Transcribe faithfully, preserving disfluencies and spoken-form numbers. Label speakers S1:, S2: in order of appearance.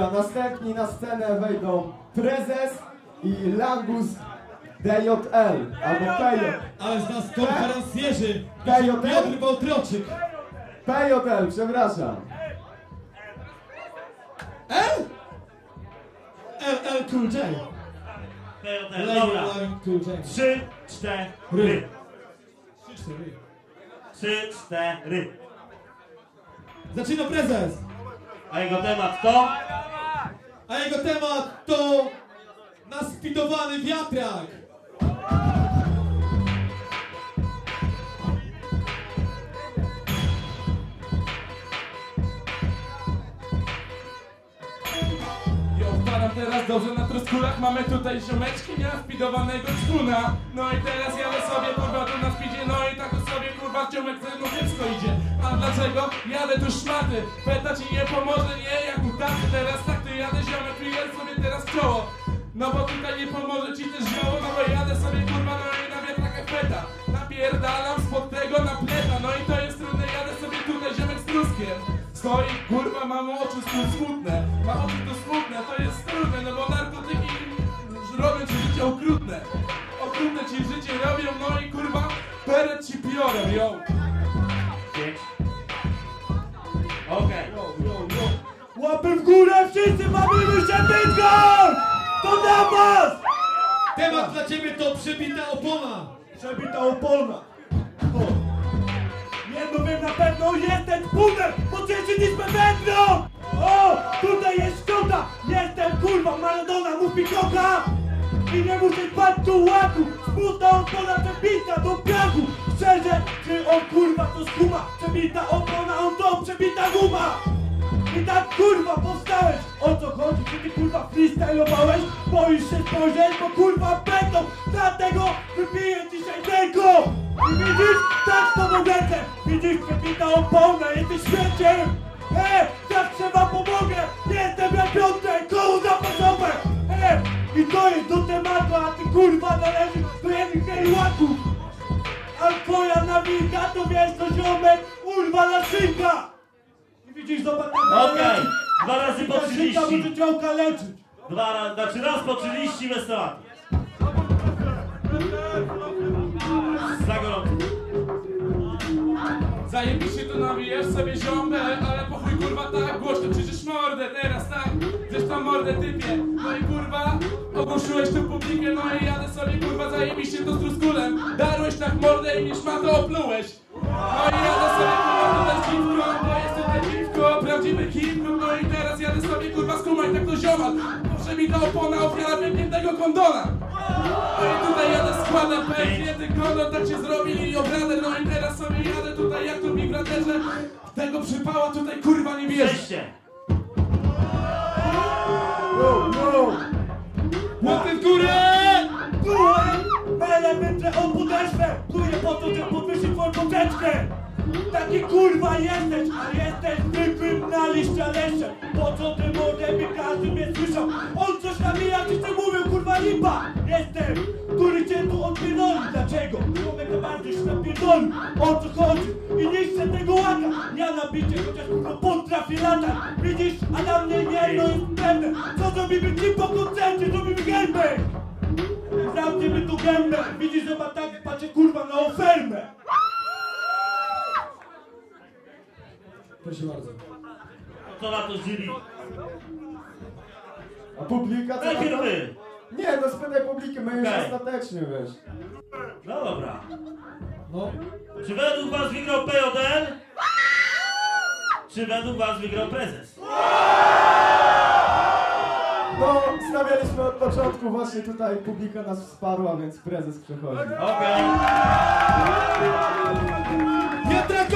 S1: Dobra, następni na scenę wejdą Prezes i Langus D J L, albo P J L.
S2: Ale z nas konferencjerzy,
S1: P J L?
S2: Piotr Wołtroczyk.
S1: P J L, przepraszam.
S2: L? L L Cool J.
S3: P J L, dobra. Trzy, cztery.
S2: Trzy, cztery.
S3: Trzy, cztery.
S2: Zaczyna Prezes.
S3: A jego temat to?
S2: A jego temat to naspidowany wiatrak.
S4: Jo, wpadam teraz dobrze na troskulach. Mamy tutaj ziomeczki, naspidowanego czkuna. No i teraz jadę sobie kurwa tu na spidzie. No i tak sobie kurwa ziomek ze mną kiepsko idzie. A dlaczego? Jadę tu szmaty. Peta ci nie pomoże, nie? Jak u taty teraz tak to jadę ziomek i jadę sobie teraz w czoło. No bo tutaj nie pomoże ci też zioło. No bo jadę sobie kurwa no i na wiatrakach peta. Napierdalam spod tego na pleta. No i to jest trudne, jadę sobie tutaj ziomek z truskiem. Stoi, kurwa, mam oczy smutne, ma oczy to smutne, to jest trudne, no bo narkotyki robią ci życie okrutne. Okrutne ci życie robią, no i kurwa, peret ci piorą, jo.
S3: Pięć. Okej.
S1: Łapy w górę, wszyscy bawimy się bitką! To dla was!
S2: Temat dla ciebie to przebita opona.
S1: Przebita opona. O. Jedno wiem na pewno, jestem puder, bo trzeci nic będą! O! Tutaj jest szkoda! Jestem kurwa Maradona, mówi kocha! I nie muszę spać tu łaku! Smutna opona przebita do piachu! Szczerze, czy on kurwa to skuma? Przebita opona, on to przebita guma! I tak kurwa powstałeś! O co chodzi? Czy ty kurwa freestylowałeś? Boisz się spojrzeć, bo kurwa będą! Dlatego wypiję dzisiaj tylko! I widzisz? Tak to mogę! Widzisz, przebita opona, jesteś śmieciem! E! Zawsze wam pomogę! Jestem jak Piotrek, koło zapasowe! E! I to jest do tematu, a ty kurwa należysz do jednych łaków! A twoja nawika to wiesz co ziomek, urwa na szynka! I widzisz, zobacz,
S3: Okej, dwa razy po trzydzieści.
S1: może cię okaleczyć!
S3: Dwa razy, znaczy raz po trzydzieści bez tematu. Za gorąco.
S4: Zajebiście tu nawijasz sobie ziombę, ale po chuj kurwa tak głośno krzyczysz mordę teraz tak, zresztą mordę typie. No i kurwa, ogłuszyłeś tu publikę, no i jadę sobie kurwa zajebiście to z truskulem. Darłeś tak mordę i niż ma to oplułeś. No i jadę sobie kurwa tutaj z piwką, bo jest tutaj piwko, prawdziwy hip-hop. No i teraz jadę sobie kurwa skumaj tak to ziomal. Przebita opona ofiara piękniętego kondona. No i tutaj jadę składem, pęknięty kondon, tak się zrobili obradę. No i teraz sobie jadę tutaj jak tu mi w raderze. Tego przypała tutaj kurwa nie bierze.
S3: Czeście.
S2: Łapy w górę!
S1: Byłem! Mele wytrę o podeszwę! Pluję po to, że podwyższy twoją poteczkę! Taki kurwa jesteś, a jesteś zwykłym na liścia leszczem. Po co ty może mi każdy mnie słyszał? On coś nawija, czy ty mówił kurwa lipa? Jestem, który cię tu odpierdoli. Dlaczego? Człowieka bardziej się napierdoli. O co chodzi? I nie chcę tego łaka. Ja nabicie, chociaż kurwa potrafię latać. Widzisz, a na mnie jedno jest pewne. Co zrobimy ci po koncercie? Zrobimy gębę! Zamkniemy tu gębę. Widzisz, że ma tak patrzę kurwa na ofermę.
S2: Proszę bardzo.
S3: To na to jury.
S1: A publika co?
S3: Najpierw wy.
S1: Nie, no spytaj publikę, my już
S3: Okej.
S1: ostatecznie, wiesz.
S3: No dobra.
S2: No.
S3: Czy według was wygrał P J L? Czy według was wygrał Prezes?
S1: No, stawialiśmy od początku, właśnie tutaj publika nas wsparła, więc prezes przechodzi.
S3: Okej.
S2: Wiatrak